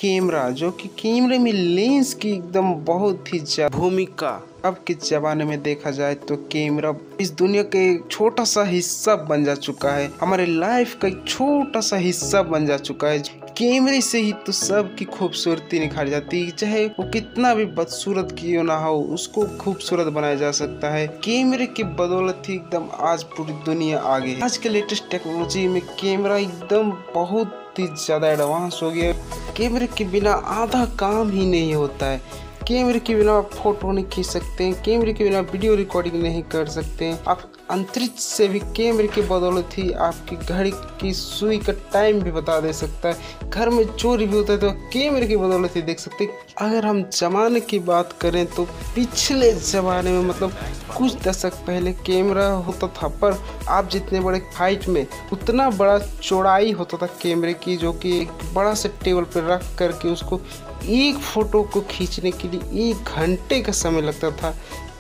Camera, जो कि कैमरे में लेंस की एकदम बहुत ही ज्यादा भूमिका अब के जमाने में देखा जाए तो कैमरा इस दुनिया के छोटा सा हिस्सा बन जा चुका है, हमारे लाइफ का एक छोटा सा हिस्सा बन जा चुका है। कैमरे से ही तो सबकी खूबसूरती निखारी जाती है, चाहे वो कितना भी बदसूरत क्यों ना हो, उसको खूबसूरत बनाया जा सकता है। कैमरे की बदौलत ही एकदम आज पूरी दुनिया आगे है। आज के लेटेस्ट टेक्नोलॉजी में कैमरा एकदम बहुत ही ज्यादा एडवांस हो गया। कैमरे के बिना आधा काम ही नहीं होता है। कैमरे के बिना आप फोटो नहीं खींच सकते हैं, कैमरे के बिना वीडियो रिकॉर्डिंग नहीं कर सकते हैं। आप अंतरिक्ष से भी कैमरे की बदौलत ही आपकी घड़ी की सुई का टाइम भी बता दे सकता है। घर में चोरी भी होता है तो कैमरे की बदौलत ही देख सकते हैं। अगर हम जमाने की बात करें तो पिछले जमाने में मतलब कुछ दशक पहले कैमरा होता था, पर आप जितने बड़े हाइट में उतना बड़ा चौड़ाई होता था कैमरे की, जो कि एक बड़ा से टेबल पर रख करके उसको एक फोटो को खींचने के लिए 1 घंटे का समय लगता था,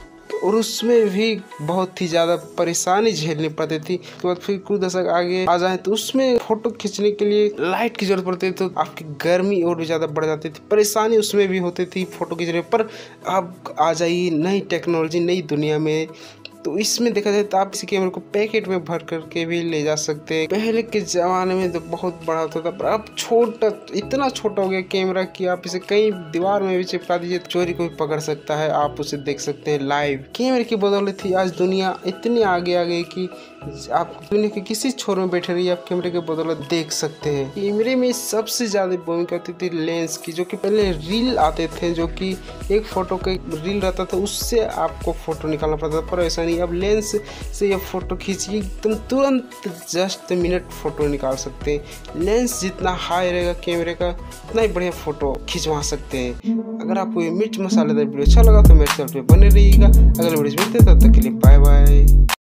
और उसमें भी बहुत ही ज़्यादा परेशानी झेलनी पड़ती थी। तो बाद फिर कुछ दशक आगे आ जाए तो उसमें फोटो खींचने के लिए लाइट की जरूरत पड़ती थी, तो आपकी गर्मी और भी ज़्यादा बढ़ जाती थी, परेशानी उसमें भी होती थी फोटो खींचने पर। अब आ जाइए नई टेक्नोलॉजी, नई दुनिया में, तो इसमें देखा जाए तो आप इस कैमरे को पैकेट में भर करके भी ले जा सकते हैं। पहले के ज़माने में तो बहुत बड़ा होता था, पर अब छोटा, इतना छोटा हो गया कैमरा कि आप इसे कहीं दीवार में भी चिपका दीजिए, चोरी को भी पकड़ सकता है, आप उसे देख सकते हैं लाइव। कैमरे की बदौलत ही आज दुनिया इतनी आगे आ गई कि आप दुनिया के किसी छोर में बैठे रहिए, आप कैमरे की बदौलत देख सकते हैं। कैमरे में सबसे ज़्यादा भूमिका होती थी लेंस की, जो कि पहले रील आते थे, जो कि एक फोटो का रील रहता था, उससे आपको फोटो निकालना पड़ता था, पर ऐसा नहीं। अब लेंस से ये फोटो खींचिए एकदम तुरंत जस्ट मिनट फोटो निकाल सकते हैं। लेंस जितना हाई रहेगा कैमरे का, उतना ही बढ़िया फोटो खिंचवा सकते हैं। अगर आपको ये मिर्च मसालेदार वीडियो अच्छा लगा तो मेरे चैनल पे बने रहिएगा। अगले वीडियो मिलते हैं, तब तक के लिए बाय बाय।